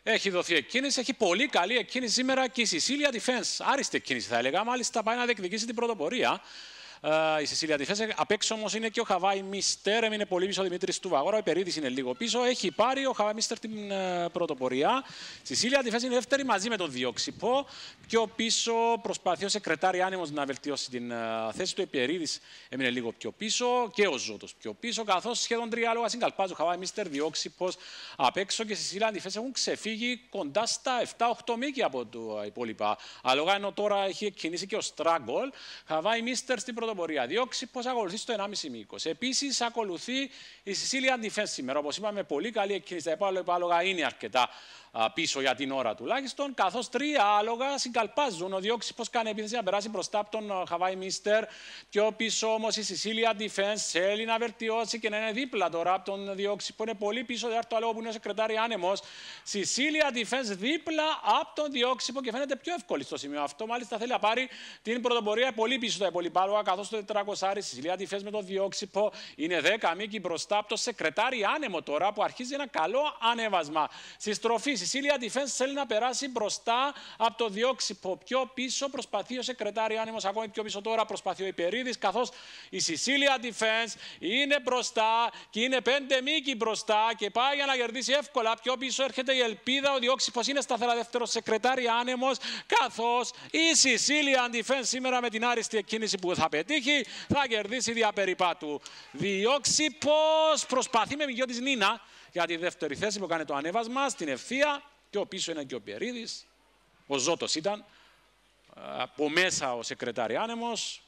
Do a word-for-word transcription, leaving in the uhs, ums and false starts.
Έχει δοθεί εκκίνηση, έχει πολύ καλή εκκίνηση σήμερα και η Σισίλια Defense. Άριστη εκκίνηση θα έλεγα, μάλιστα πάει να διεκδικήσει την πρωτοπορία. Uh, η Σισίλια Defense. Απ' έξω όμως είναι και ο Χαβάη Μίστερ. Έμεινε πολύ πίσω ο Δημήτρης του Βαγόρα. Ο Περίδης είναι λίγο πίσω. Έχει πάρει ο Χαβάη Μίστερ την uh, πρωτοπορία. Η Σισίλια Defense είναι δεύτερη μαζί με τον Διόξυπο. Πιο πίσω προσπαθεί ο Σεκρετάρη Άνεμος να βελτιώσει την uh, θέση του. Ο Περίδης έμεινε λίγο πιο πίσω και ο Ζώτος πιο πίσω. Καθώς σχεδόν τρία άλογα συγκαλπάζουν. Ο Χαβάη Μίστερ, Διόξυπος απ' έξω και η Σισίλια Defense έχουν ξεφύγει κοντά στα επτά οκτώ μήκη από τα υπόλοιπα άλογα. Ενώ τώρα έχει εκκινήσει και ο Στράγκολ. Χαβάη Μίστερ στην πρωτοπορία. Διόξυπος ακολουθεί στο ενάμιση μήκος. Επίσης ακολουθεί η Σισίλια Defense σήμερα. Όπως είπαμε, πολύ καλή εκκίνηση. Τα υπόλοιπα άλογα είναι αρκετά α, πίσω για την ώρα τουλάχιστον. Καθώς τρία άλογα συγκαλπάζουν. Ο Διόξυπος κάνει επίθεση να περάσει μπροστά από τον Χαβάη Μίστερ. Πιο πίσω όμως η Σισίλια Defense θέλει να βελτιώσει και να είναι δίπλα τώρα από τον Διόξυπο. Είναι πολύ πίσω το άλογο που είναι ο Σεκρετάρη Άνεμος. Σισίλια Defense δίπλα από τον Διόξυπο και φαίνεται πιο εύκολη στο σημείο αυτό. Μάλιστα θέλει να πάρει την πρωτοπορία πολύ πίσω τα υπόλοιπα άλογα. Καθώς το τετρακόσια η Σισίλια Defense με τον Διόξυπο είναι δέκα μήκη μπροστά από το Σεκρετάρη Άνεμο τώρα που αρχίζει ένα καλό ανέβασμα. Στη στροφή η Σισίλια Defense θέλει να περάσει μπροστά από το Διόξυπο. Πιο πίσω προσπαθεί ο Σεκρετάρη Άνεμος, ακόμη πιο πίσω τώρα προσπαθεί ο Υπερίδης. Καθώς η Σισίλια Defense είναι μπροστά και είναι πέντε μήκη μπροστά και πάει για να κερδίσει εύκολα. Πιο πίσω έρχεται η Ελπίδα. Ο Διόξυπος είναι σταθερά δεύτερο Σεκρετάρη Άνεμος. Καθώς η Σισίλια Defense σήμερα με την άριστη εκκίνηση που θα πετύχει θα κερδίσει δια περιπάτου. Διόξυπος προσπαθεί με μηγιό της Νίνα για τη δεύτερη θέση που κάνει το ανέβασμα στην ευθεία. Και ο πίσω είναι και ο Πιερίδης. Ο Ζώτος ήταν. Από μέσα ο Σεκρετάρη Άνεμος.